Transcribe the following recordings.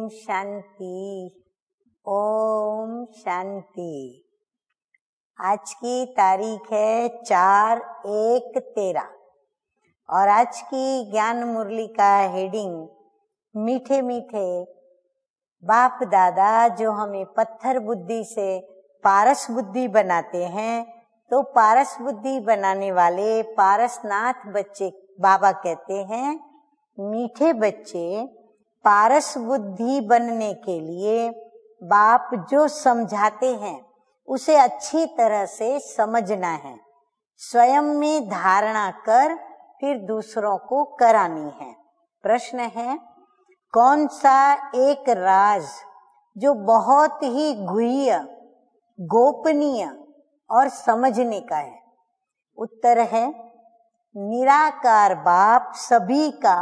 शांति, ओम शांति। आज की तारीख है 4/1/13 और आज की ज्ञान मुरली का हेडिंग मीठे मीठे बाप दादा जो हमें पत्थर बुद्धि से पारस बुद्धि बनाते हैं, तो पारस बुद्धि बनाने वाले पारसनाथ बच्चे बाबा कहते हैं, मीठे बच्चे पारस बुद्धि बनने के लिए बाप जो समझाते हैं उसे अच्छी तरह से समझना है, स्वयं में धारणा कर फिर दूसरों को करानी है। प्रश्न है, कौन सा एक राज जो बहुत ही गुह्य, गोपनीय और समझने का है? उत्तर है, निराकार बाप सभी का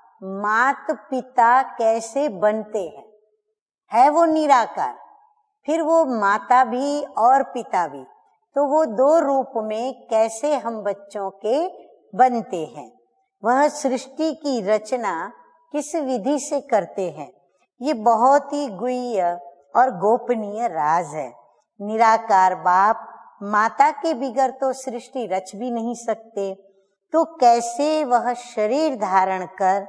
मात पिता कैसे बनते हैं, है वो निराकार, फिर वो माता भी और पिता भी, तो वो दो रूप में कैसे हम बच्चों के बनते हैं, वह सृष्टि की रचना किस विधि से करते हैं, ये बहुत ही गुह्य और गोपनीय राज है। निराकार बाप माता के बिगर तो सृष्टि रच भी नहीं सकते, तो कैसे वह शरीर धारण कर,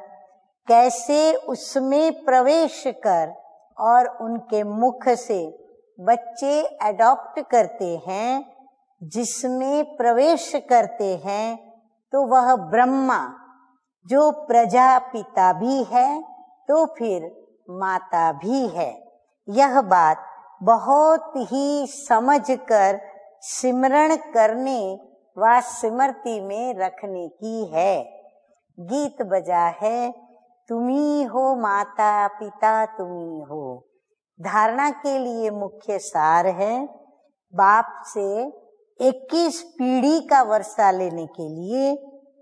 कैसे उसमें प्रवेश कर और उनके मुख से बच्चे एडॉप्ट करते हैं, जिसमें प्रवेश करते हैं, तो वह ब्रह्मा जो प्रजापिता भी है तो फिर माता भी है। यह बात बहुत ही समझकर सिमरण करने व स्मृति में रखने की है। गीत बजा है, तुम्ही हो माता पिता तुम्ही हो। धारणा के लिए मुख्य सार है, बाप से 21 पीढ़ी का वर्षा लेने के लिए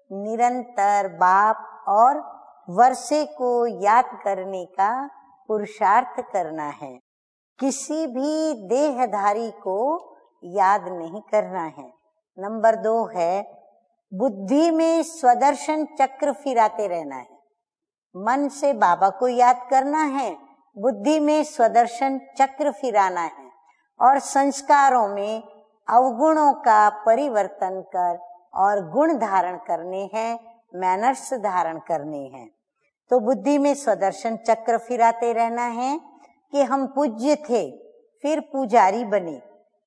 निरंतर बाप और वर्षे को याद करने का पुरुषार्थ करना है। किसी भी देहधारी को याद नहीं करना है। नंबर 2 है, बुद्धि में स्वदर्शन चक्र फिराते रहना है। मन से बाबा को याद करना है, बुद्धि में स्वदर्शन चक्र फिराना है और संस्कारों में अवगुणों का परिवर्तन कर और गुण धारण करने हैं, मैनर्स धारण करने हैं। तो बुद्धि में स्वदर्शन चक्र फिराते रहना है कि हम पूज्य थे फिर पुजारी बने,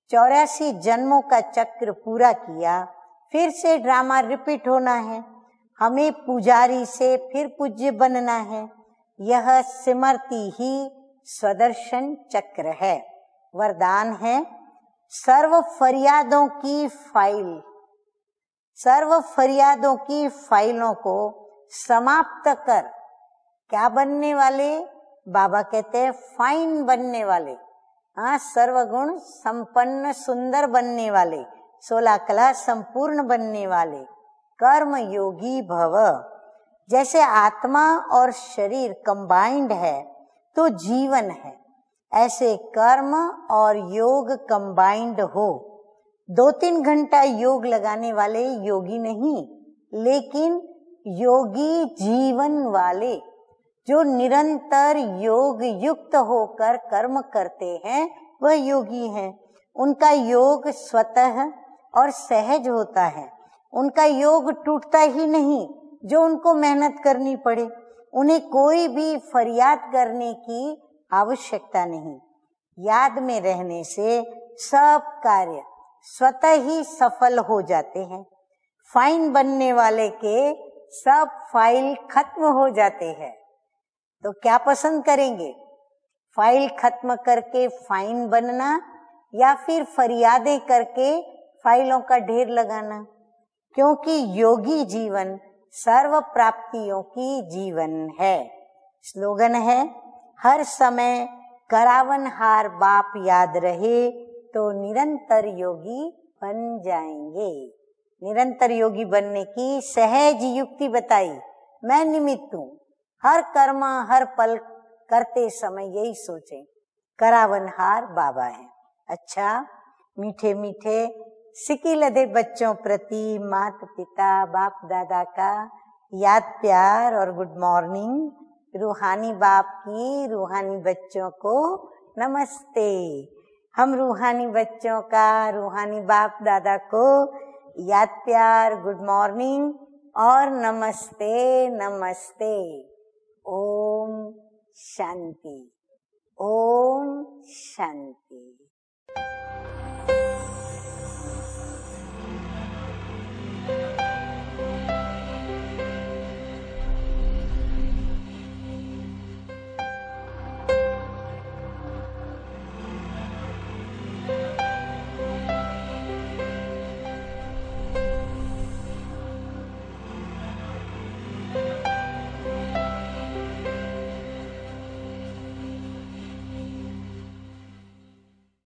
84 जन्मों का चक्र पूरा किया, फिर से ड्रामा रिपीट होना है, हमें पुजारी से फिर पूज्य बनना है। यह स्मृति ही स्वदर्शन चक्र है। वरदान है, सर्व फरियादों की फाइलों को समाप्त कर क्या बनने वाले? बाबा कहते हैं फाइन बनने वाले, हाँ, सर्वगुण संपन्न सुंदर बनने वाले, 16 कला संपूर्ण बनने वाले, कर्म योगी भव। जैसे आत्मा और शरीर कंबाइंड है तो जीवन है, ऐसे कर्म और योग कंबाइंड हो। 2-3 घंटा योग लगाने वाले योगी नहीं, लेकिन योगी जीवन वाले जो निरंतर योग युक्त होकर कर्म करते हैं, वह योगी हैं। उनका योग स्वतः और सहज होता है, उनका योग टूटता ही नहीं जो उनको मेहनत करनी पड़े। उन्हें कोई भी फरियाद करने की आवश्यकता नहीं। याद में रहने से सब कार्य स्वतः ही सफल हो जाते हैं। फाइन बनने वाले के सब फाइल खत्म हो जाते हैं। तो क्या पसंद करेंगे, फाइल खत्म करके फाइन बनना या फिर फरियादें करके फाइलों का ढेर लगाना? क्योंकि योगी जीवन सर्व प्राप्तियों की जीवन है। स्लोगन है, हर समय करावनहार बाप याद रहे तो निरंतर योगी बन जाएंगे। निरंतर योगी बनने की सहज युक्ति बताई। मैं निमित्त हूँ, हर कर्म हर पल करते समय यही सोचें, करावनहार बाबा है। अच्छा, मीठे मीठे सिकी लदे बच्चों प्रति माता पिता बाप दादा का याद प्यार और गुड मॉर्निंग। रूहानी बाप की रूहानी बच्चों को नमस्ते। हम रूहानी बच्चों का रूहानी बाप दादा को याद प्यार, गुड मॉर्निंग और नमस्ते नमस्ते। ओम शांति।